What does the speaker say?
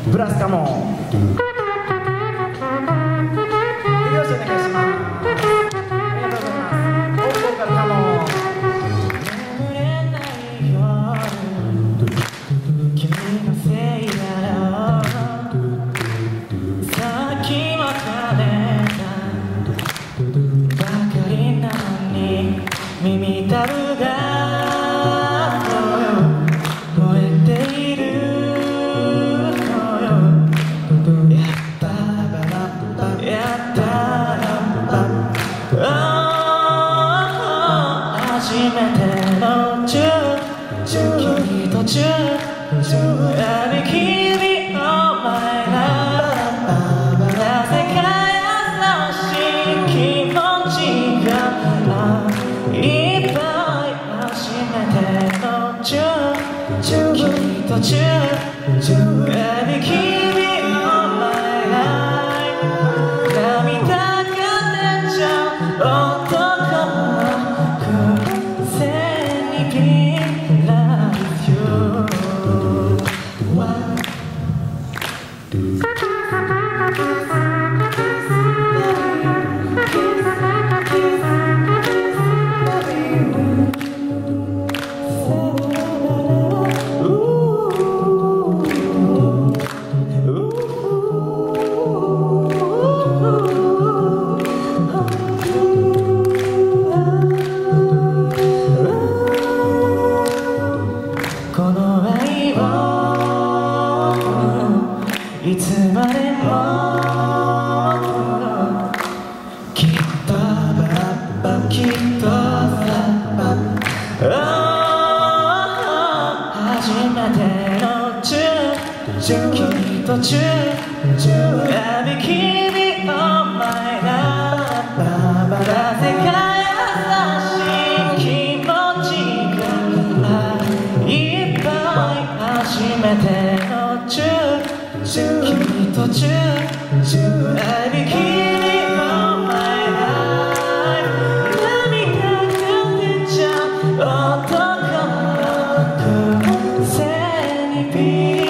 ブラスカモン手拍子お願いします。ありがとうございます。オールボーカルカモン。眠れない夜君のせいだろうさっき別れたばかりなのに耳たぶが燃えているのよやったばらやったらば初めてのチュー君とチューありきりお前らなぜか優しい気持ちがいっぱい初めてのチュー君とチューありきりお前ら涙が出ちゃう男のくせにビラこの愛をいつまでもきっときっと初めてのチュー君とチューありきりお前らなぜか優しい気持ちがいっぱい初めてのチュー君とチューありきりお前ら涙が出ちゃう男のくせに